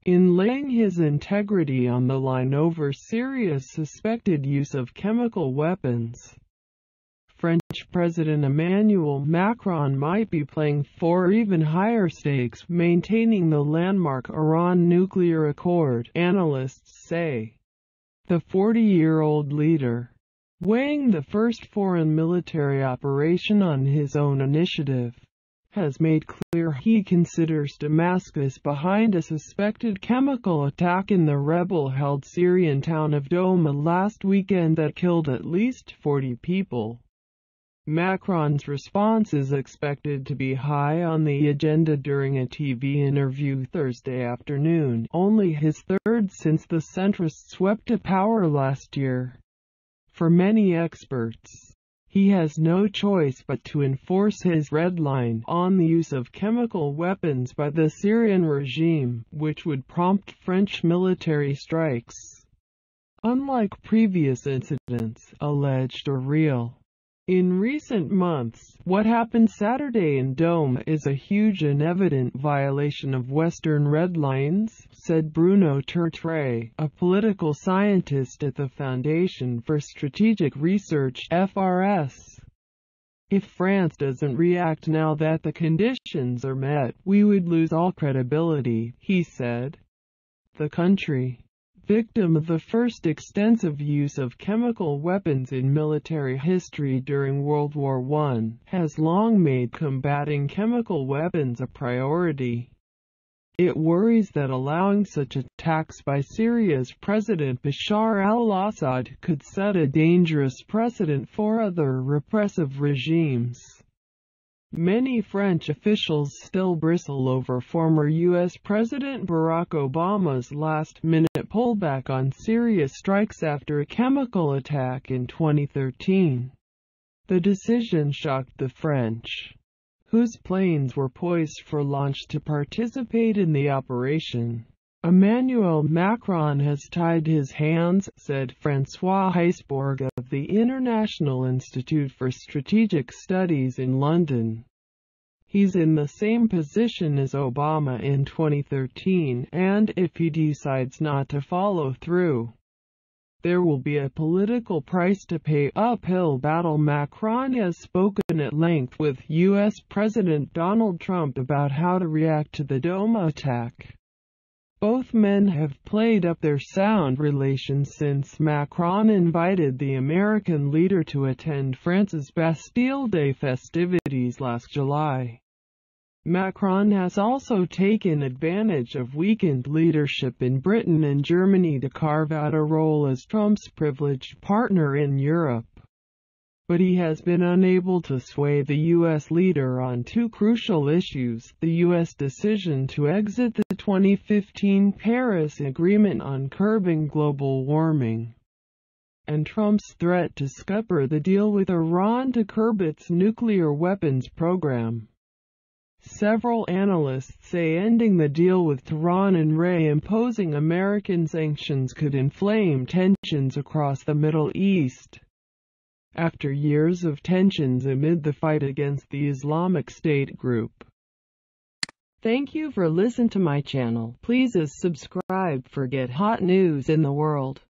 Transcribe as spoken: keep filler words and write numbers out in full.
in laying his integrity on the line over Syria's suspected use of chemical weapons. French President Emmanuel Macron might be playing for even higher stakes maintaining the landmark Iran nuclear accord, analysts say. The forty-year-old leader, weighing the first foreign military operation on his own initiative, has made clear he considers Damascus behind a suspected chemical attack in the rebel-held Syrian town of Douma last weekend that killed at least forty people. Macron's response is expected to be high on the agenda during a T V interview Thursday afternoon, only his third since the centrists swept to power last year. For many experts, he has no choice but to enforce his red line on the use of chemical weapons by the Syrian regime, which would prompt French military strikes. Unlike previous incidents, alleged or real, in recent months, what happened Saturday in Douma is a huge and evident violation of Western red lines, said Bruno Tertre, a political scientist at the Foundation for Strategic Research (F R S). If France doesn't react now that the conditions are met, we would lose all credibility, he said. The country, victim of the first extensive use of chemical weapons in military history during World War One, has long made combating chemical weapons a priority. It worries that allowing such attacks by Syria's President Bashar al-Assad could set a dangerous precedent for other repressive regimes. Many French officials still bristle over former U S President Barack Obama's last-minute pullback on Syria strikes after a chemical attack in twenty thirteen. The decision shocked the French, whose planes were poised for launch to participate in the operation. Emmanuel Macron has tied his hands, said François Heisbourg of the International Institute for Strategic Studies in London. He's in the same position as Obama in twenty thirteen, and if he decides not to follow through, there will be a political price to pay. Uphill battle. Macron has spoken at length with U S President Donald Trump about how to react to the Douma attack. Both men have played up their sound relations since Macron invited the American leader to attend France's Bastille Day festivities last July. Macron has also taken advantage of weakened leadership in Britain and Germany to carve out a role as Trump's privileged partner in Europe. But he has been unable to sway the U S leader on two crucial issues: the U S decision to exit the twenty fifteen Paris Agreement on curbing global warming, and Trump's threat to scupper the deal with Iran to curb its nuclear weapons program. Several analysts say ending the deal with Tehran and re-imposing American sanctions could inflame tensions across the Middle East. After years of tensions amid the fight against the Islamic State group. Thank you for listening to my channel. Please subscribe for get hot news in the world.